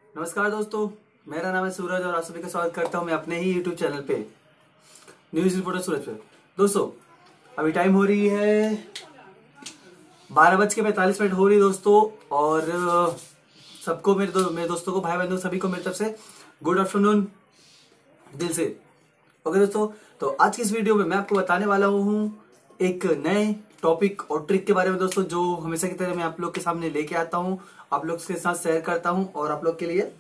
नमस्कार दोस्तों, मेरा नाम है सूरज और आप सभी का स्वागत करता हूं मैं अपने ही यूट्यूब चैनल पे न्यूज रिपोर्टर सूरज पे। दोस्तों, अभी टाइम हो रही है 12:45 हो रही है दोस्तों। और सबको मेरे दोस्तों को, भाई बंधु सभी को मेरी तरफ से गुड आफ्टरनून दिल से। ओके दोस्तों, तो आज की इस वीडियो में मैं आपको बताने वाला हूँ एक नए टॉपिक और ट्रिक के बारे में दोस्तों, जो हमेशा की तरह मैं आप लोग के सामने लेके आता हूँ, आप लोग के साथ शेयर करता हूँ और आप लोग के लिए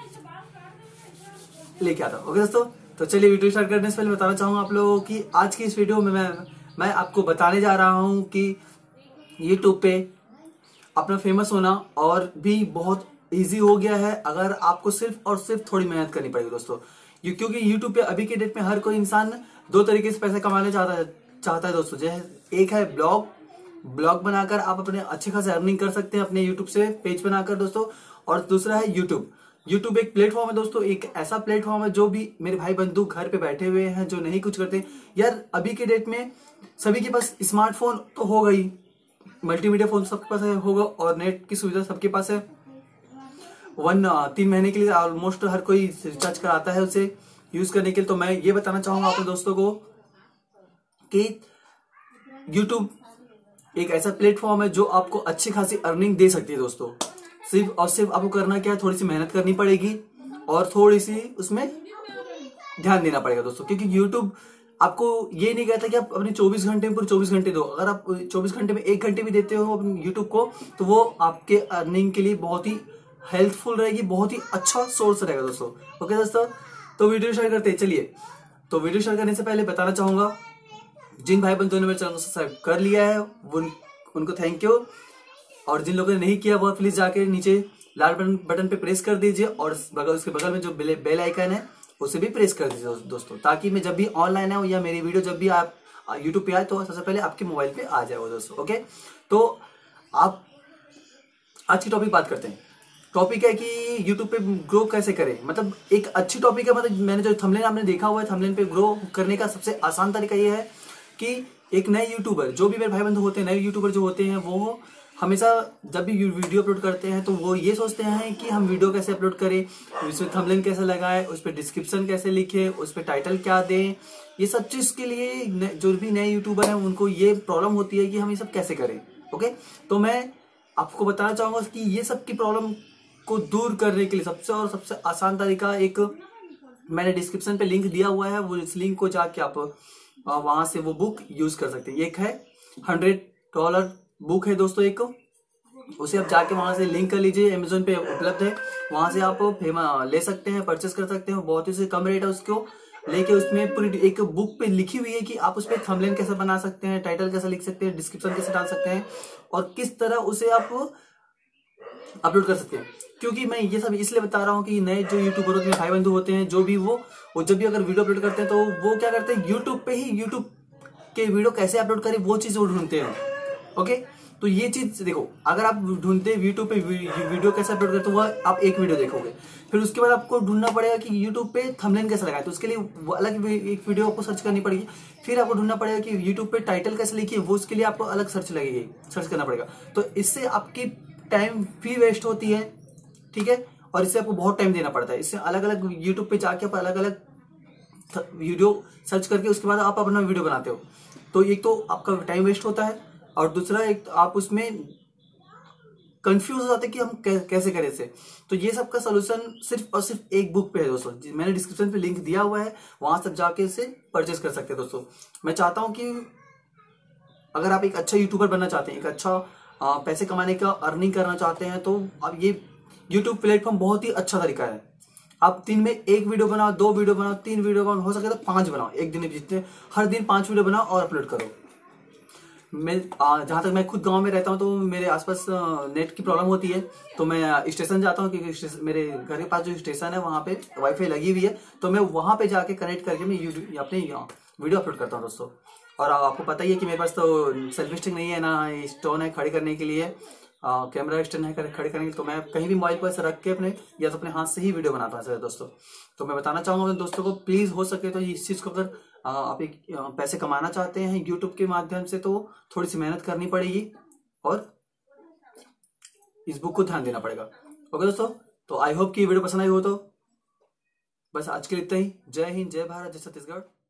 लेके आता हूँ। ओके दोस्तों, तो चलिए वीडियो स्टार्ट करने से पहले बताना चाहूंगा आप लोगों की आज की इस वीडियो में मैं आपको बताने जा रहा हूँ कि यूट्यूब पे अपना फेमस होना और भी बहुत इजी हो गया है अगर आपको सिर्फ और सिर्फ थोड़ी मेहनत करनी पड़ेगी दोस्तों। क्योंकि यूट्यूब पे अभी के डेट में हर कोई इंसान दो तरीके से पैसे कमाने चाहता है दोस्तों। जैसे एक है ब्लॉग बनाकर आप अपने अच्छे खासे अर्निंग कर सकते हैं अपने यूट्यूब से पेज बनाकर दोस्तों। और दूसरा है यूट्यूब एक प्लेटफॉर्म है दोस्तों, एक ऐसा प्लेटफॉर्म है जो भी मेरे भाई बंधु घर पे बैठे हुए हैं जो नहीं कुछ करते यार। अभी के डेट में सभी के पास स्मार्टफोन तो हो गई, मल्टीमीडिया फोन सबके पास होगा और नेट की सुविधा सबके पास है। 3 महीने के लिए ऑलमोस्ट हर कोई रिचार्ज कराता है उसे यूज करने के लिए। तो मैं ये बताना चाहूंगा अपने दोस्तों को कि यूट्यूब एक ऐसा प्लेटफॉर्म है जो आपको अच्छी खासी अर्निंग दे सकती है दोस्तों। सिर्फ और सिर्फ आपको करना क्या है, थोड़ी सी मेहनत करनी पड़ेगी और थोड़ी सी उसमें ध्यान देना पड़ेगा दोस्तों। क्योंकि यूट्यूब आपको ये नहीं कहता कि आप अपने 24 घंटे में पूरे 24 घंटे दो। अगर आप 24 घंटे में 1 घंटे भी देते हो यूट्यूब को तो वो आपके अर्निंग के लिए बहुत ही हेल्पफुल रहेगी, बहुत ही अच्छा सोर्स रहेगा दोस्तों। ओके दोस्तों, तो वीडियो शेयर करते हैं। चलिए, तो वीडियो शेयर करने से पहले बताना चाहूंगा जिन भाई बंधुओं ने मेरे चैनल को सब्सक्राइब कर लिया है उनको थैंक यू, और जिन लोगों ने नहीं किया वो प्लीज जाके नीचे लाल बटन पे प्रेस कर दीजिए और उसके बगल में जो बेल आइकन है उसे भी प्रेस कर दीजिए दोस्तों, ताकि मैं जब भी ऑनलाइन आऊँ या मेरी वीडियो जब भी आप यूट्यूब पे आए तो सबसे पहले आपके मोबाइल पे आ जाए दोस्तों। ओके, तो आप आज की टॉपिक बात करते हैं। टॉपिक है कि यूट्यूब पे ग्रो कैसे करें। मतलब एक अच्छी टॉपिक है। मतलब मैंने जो थंबनेल आपने देखा हुआ है, थंबनेल पे ग्रो करने का सबसे आसान तरीका ये है कि एक नए यूट्यूबर, जो भी मेरे भाई बंधु होते हैं, नए यूट्यूबर जो होते हैं वो हमेशा जब भी वीडियो अपलोड करते हैं तो वो ये सोचते हैं कि हम वीडियो कैसे अपलोड करें, उसमें थंबनेल कैसे लगाएं, उस पर डिस्क्रिप्शन कैसे लिखें, उस पर टाइटल क्या दें। ये सब चीज के लिए जो भी नए यूट्यूबर हैं उनको ये प्रॉब्लम होती है कि हम ये सब कैसे करें। ओके, तो मैं आपको बताना चाहूंगा कि ये सब की प्रॉब्लम को दूर करने के लिए सबसे आसान तरीका एक मैंने डिस्क्रिप्शन पे लिंक दिया हुआ है, वो इस लिंक को जाके आप वहां से वो बुक यूज कर सकते हैं। एक है $100 बुक है दोस्तों एक, उसे आप जाके वहां से लिंक कर लीजिए, अमेजोन पे उपलब्ध है, वहां से आप ले सकते हैं, परचेस कर सकते हैं। बहुत ही से कम रेट है उसको लेके। उसमें पूरी एक बुक पे लिखी हुई है कि आप उस पर थंबनेल कैसे बना सकते हैं, टाइटल कैसे लिख सकते हैं, डिस्क्रिप्शन कैसे डाल सकते हैं और किस तरह उसे आप अपलोड कर सकते हैं। क्योंकि मैं ये सब इसलिए बता रहा हूँ कि नए जो यूट्यूबर होते हैं, भाई बंधु होते हैं, जो भी वो जब भी अगर वीडियो अपलोड करते हैं तो वो क्या करते हैं, यूट्यूब पे ही यूट्यूब के वीडियो कैसे अपलोड करें वो चीज वो ढूंढते हैं। ओके, तो ये चीज देखो, अगर आप ढूंढते हैं यूट्यूब पे वीडियो कैसे अपलोड करते हो, वह आप एक वीडियो देखोगे, फिर उसके बाद आपको ढूंढना पड़ेगा कि यूट्यूब पे थंबनेल कैसे लगाए, तो उसके लिए वो अलग एक वीडियो आपको सर्च करनी पड़ेगी। फिर आपको ढूंढना पड़ेगा कि यूट्यूब पे टाइटल कैसे लिखिए, वो उसके लिए आपको अलग सर्च करना पड़ेगा। तो इससे आपकी टाइम भी वेस्ट होती है, ठीक है, और इससे आपको बहुत टाइम देना पड़ता है। इससे अलग अलग यूट्यूब पे जाके आप अलग अलग वीडियो सर्च करके उसके बाद आप अपना वीडियो बनाते हो, तो एक तो आपका टाइम वेस्ट होता है और दूसरा एक आप उसमें कंफ्यूज हो जाते हैं कि हम कैसे करें इसे। तो ये सब का सोल्यूशन सिर्फ और सिर्फ एक बुक पे है दोस्तों, मैंने डिस्क्रिप्शन पे लिंक दिया हुआ है, वहां से जाके इसे परचेस कर सकते हैं दोस्तों। मैं चाहता हूं कि अगर आप एक अच्छा यूट्यूबर बनना चाहते हैं, एक अच्छा पैसे कमाने का अर्निंग करना चाहते हैं, तो अब ये यूट्यूब प्लेटफॉर्म बहुत ही अच्छा तरीका है। आप दिन में 1 वीडियो बनाओ, 2 वीडियो बनाओ, 3 वीडियो बनाओ, हो सके तो 5 बनाओ एक दिन में, जितने हर दिन 5 वीडियो बनाओ और अपलोड करो। मैं जहां तक मैं खुद गांव में रहता हूं तो मेरे आसपास नेट की प्रॉब्लम होती है, तो मैं स्टेशन जाता हूं क्योंकि मेरे घर के पास जो स्टेशन है वहां पे वाईफाई लगी हुई है, तो मैं वहां पे जाके कनेक्ट करके मैं अपने वीडियो अपलोड करता हूं दोस्तों। और आपको पता ही है कि मेरे पास तो सेल्फी स्टिक नहीं है ना स्टोन है खड़े करने के लिए, कैमरा स्टैंड है खड़े करने के लिए, तो मैं कहीं भी मोबाइल पर रख के अपने या तो अपने हाथ से ही वीडियो बनाता हूँ दोस्तों। तो मैं बताना चाहूंगा अपने दोस्तों को, प्लीज हो सके तो इस चीज को अगर आप एक पैसे कमाना चाहते हैं यूट्यूब के माध्यम से तो थोड़ी सी मेहनत करनी पड़ेगी और इस बुक को ध्यान देना पड़ेगा। ओके दोस्तों, तो आई होप कि ये वीडियो पसंद आई हो। तो बस आज के लिए इतना ही। जय हिंद, जय भारत, जय छत्तीसगढ़।